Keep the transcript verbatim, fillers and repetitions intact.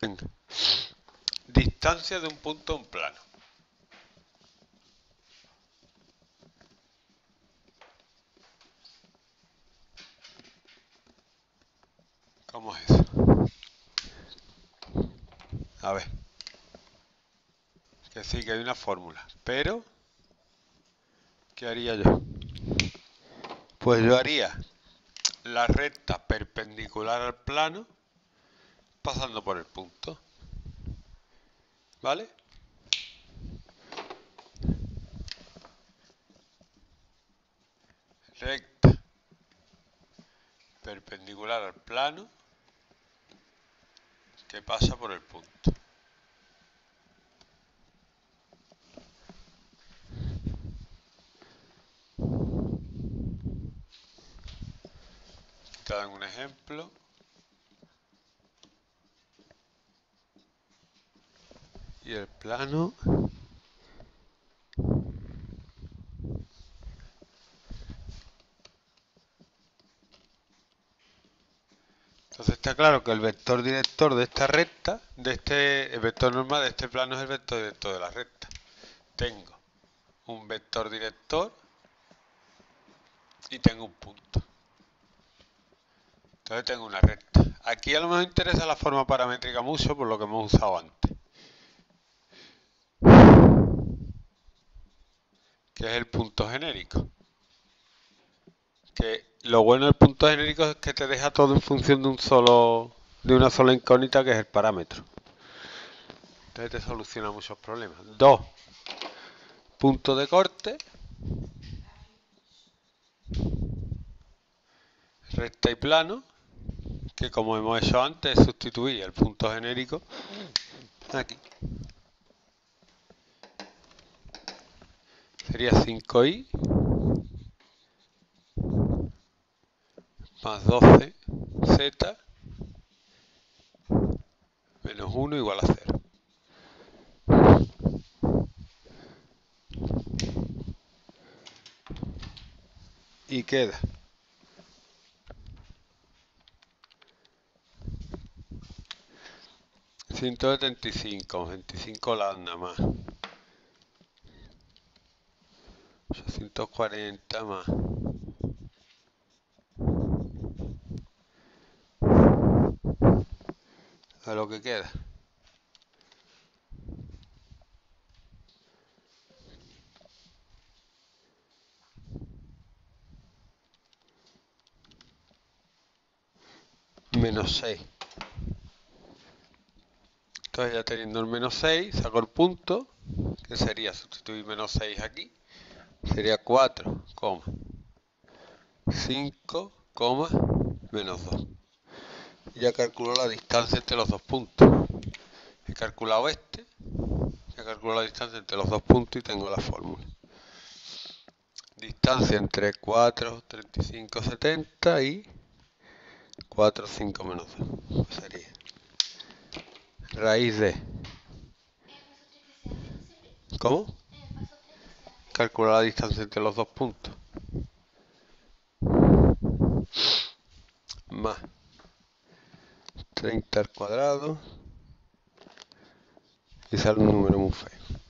Venga. Distancia de un punto a un plano. ¿Cómo es eso? A ver. Que sí, que hay una fórmula. Pero, ¿qué haría yo? Pues yo haría la recta perpendicular al plano pasando por el punto. ¿Vale? Recta perpendicular al plano que pasa por el punto. Te dan un ejemplo. Y el plano entonces está claro que el vector director de esta recta, de este, el vector normal de este plano es el vector director de la recta. Tengo un vector director y tengo un punto. Entonces tengo una recta. Aquí a lo mejor interesa la forma paramétrica mucho por lo que hemos usado antes. Que es el punto genérico. Que lo bueno del punto genérico es que te deja todo en función de un solo, de una sola incógnita que es el parámetro. Entonces te soluciona muchos problemas. Dos puntos de corte. Recta y plano. Que como hemos hecho antes, sustituir el punto genérico aquí. Sería cinco i más doce z menos uno igual a cero. Y queda ciento setenta y cinco, veinticinco lambda más ochocientos cuarenta más a lo que queda menos seis. Entonces ya teniendo el menos seis, saco el punto, que sería sustituir menos seis aquí, sería cuatro, cinco, menos dos. Ya calculo la distancia entre los dos puntos. He calculado este, he calculado la distancia entre los dos puntos y tengo la fórmula. Distancia entre cuatro, treinta y cinco, setenta y cuatro, cinco menos dos. Pues sería raíz de... ¿Cómo? Calcular la distancia entre los dos puntos. Más treinta al cuadrado. Y sale un número muy feo.